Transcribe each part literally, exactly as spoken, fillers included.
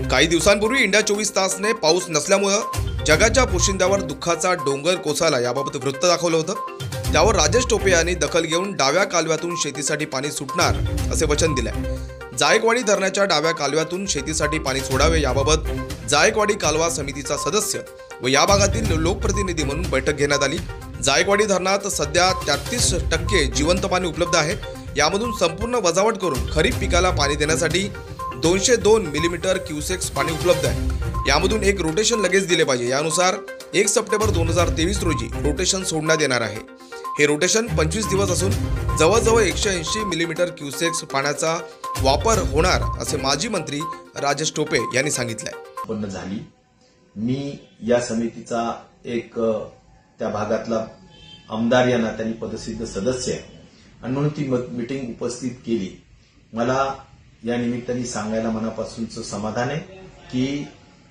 काही दिवसांपूर्वी इंडिया चोवीस तासने पाऊस नसल्यामुळे जगाच्या पोशिंद्यावर दुःखाचा डोंगर कोसळला याबाबत वृत्त दाखवलं होतं। त्यावर राजेश टोपे यांनी दखल घेऊन डाव्या कालव्यातून शेतीसाठी पाणी सुटणार असे वचन दिले। जायकवाडी धरणाच्या डाव्या कालव्यातून शेतीसाठी पाणी सोडावे याबाबत जायकवाडी कालवा समितीचा सदस्य व या भागातील लोकप्रतिनिधी म्हणून बैठक घेण्यात आली। जायकवाडी धरणात सध्या तेहतीस टक्के जिवंत पाणी उपलब्ध आहे। यामधून संपूर्ण वजावट करून खरीप पिकाला पाणी देण्यासाठी दोनशे दोन मिलीमीटर क्यूसेक्स पाणी उपलब्ध आहे। यामधून एक रोटेशन लगेच दिले पाहिजे। यानुसार एक सप्टेंबर दोन हजार तेवीस रोजी रोटेशन सोडण्यात येणार आहे। हे रोटेशन पंचवीस दिवस असून जवळजवळ एकशे ऐंशी मिलीमीटर क्यूसेक्स पाण्याचा वापर होणार असे माजी मंत्री राजेश टोपे यांनी सांगितले। उत्पन्न झाली। मी या समितीचा एक त्या भागातला आमदार या नात्याने पदसिद्ध सदस्य आहे आणि म्हणून ती मीटिंग उपस्थित केली। मला या निमित्ताने सांगायला मनापासूनचं समाधान आहे की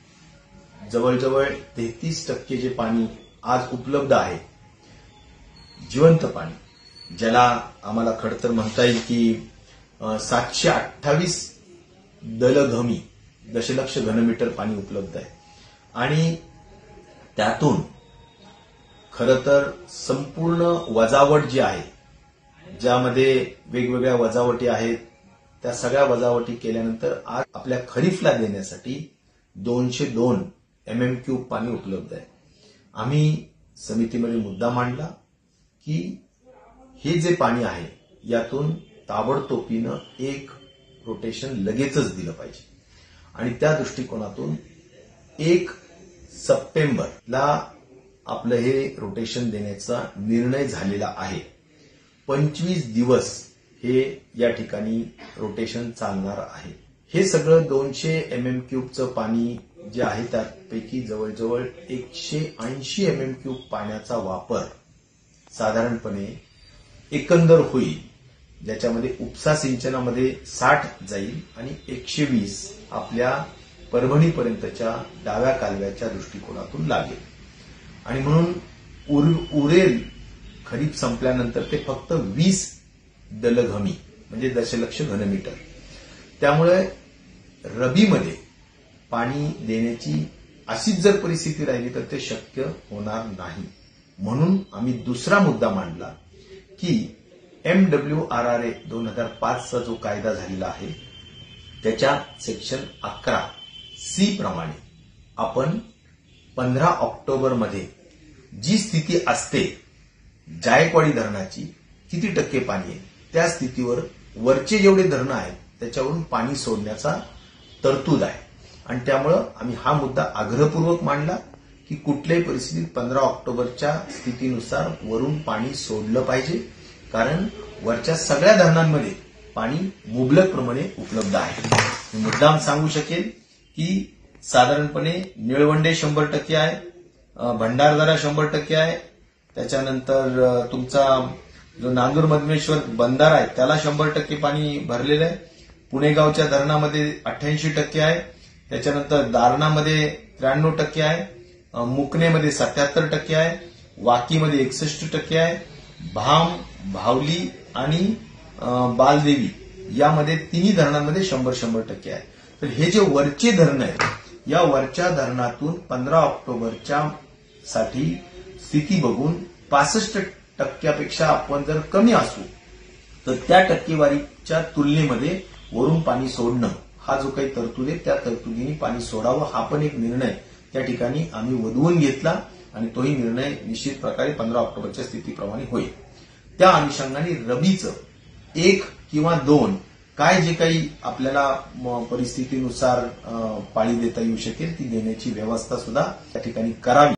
जवळजवळ तेहतीस टक्के जे पाणी आज उपलब्ध आहे, जिवंत पाणी, ज्याला आम्हाला खडतर म्हणता येईल की सातशे अठ्ठावीस दलघमी दशलक्ष घनमीटर पाणी उपलब्ध आहे आणि त्यातून खरं तर संपूर्ण वजावट जी आहे, ज्यामध्ये वेगवेगळ्या वजावटी आहेत, त्या सगळ्या वजावटी केल्यानंतर आज आपल्या खरीफला देण्यासाठी दोनशे दोन एम एम क्यूब पाणी उपलब्ध आहे। आम्ही समितीमध्ये मुद्दा मांडला की हे जे पाणी आहे यातून ताबडतोबीनं एक रोटेशन लगेचच दिलं पाहिजे आणि त्या दृष्टिकोनातून एक सप्टेंबरला आपलं हे रोटेशन देण्याचा निर्णय झालेला आहे। पंचवीस दिवस हे या ठिकाणी रोटेशन चालणार आहे। हे सगळं दोनशे एम एम क्यूबचं पाणी जे आहे त्यापैकी जवळजवळ एकशे ऐंशी एम एम क्यूब पाण्याचा वापर साधारणपणे एकंदर होईल, ज्याच्यामध्ये उपसा सिंचनामध्ये साठ जाईल आणि एकशे वीस आपल्या परभणीपर्यंतच्या डाव्या कालव्याच्या दृष्टिकोनातून लागेल आणि म्हणून उर, उरेल खरीप संपल्यानंतर ते फक्त वीस दलघमी म्हणजे दशलक्ष घनमीटर। त्यामुळे रबीमध्ये पाणी देण्याची अशीच जर परिस्थिती राहिली तर ते शक्य होणार नाही। म्हणून आम्ही दुसरा मुद्दा मांडला की M W R R A दोन हजार पाच चा जो कायदा झालेला आहे त्याच्या सेक्शन अकरा सी प्रमाणे आपण पंधरा ऑक्टोबर मध्ये जी स्थिती असते जायकवाडी धरणाची किती टक्के पाणी आहे त्या स्थितीवर वरचे जेवढे धरणं आहेत त्याच्यावरून पाणी सोडण्याचा तरतूद आहे आणि त्यामुळं आम्ही हा मुद्दा आग्रहपूर्वक मांडला की कुठल्याही परिस्थितीत पंधरा ऑक्टोबरच्या स्थितीनुसार वरून पाणी सोडलं पाहिजे, कारण वरच्या सगळ्या धरणांमध्ये पाणी मुबलक प्रमाणे उपलब्ध आहे। मी मुद्दाम सांगू शकेल की साधारणपणे निळवंडे शंभर टक्के आहे, भंडारदरा शंभर टक्के आहे, त्याच्यानंतर तुमचा जो नांदूर मधमेश्वर बंधारा आहे त्याला शंभर टक्के पाणी भरलेलं आहे। पुणेगावच्या धरणामध्ये अठ्ठ्याऐंशी टक्के आहे, त्याच्यानंतर दारणामध्ये त्र्याण्णव टक्के आहे, मुकनेमध्ये सत्याहत्तर टक्के आहे, वाकीमध्ये एकसष्ट टक्के आहे, भाम, भावली आणि बालदेवी यामध्ये तिन्ही धरणांमध्ये शंभर शंभर टक्के आहे। तर हे जे वरचे धरण आहेत या वरच्या धरणातून पंधरा ऑक्टोबरच्या साठी स्थिती बघून पासष्ट टक्क्यापेक्षा आपण जर कमी असू तर त्या टक्केवारीच्या तुलनेमध्ये वरून पाणी सोडणं हा जो काही तरतूद आहे त्या तरतुदीने पाणी सोडावं हा पण एक निर्णय त्या ठिकाणी आम्ही वधवून घेतला आणि तोही निर्णय निश्चित प्रकारे पंधरा ऑक्टोबरच्या स्थितीप्रमाणे होईल। त्या अनुषंगाने रबीचं एक किंवा दोन काय जे काही आपल्याला परिस्थितीनुसार पाणी देता येऊ शकेल ती देण्याची व्यवस्था सुद्धा त्या ठिकाणी करावी।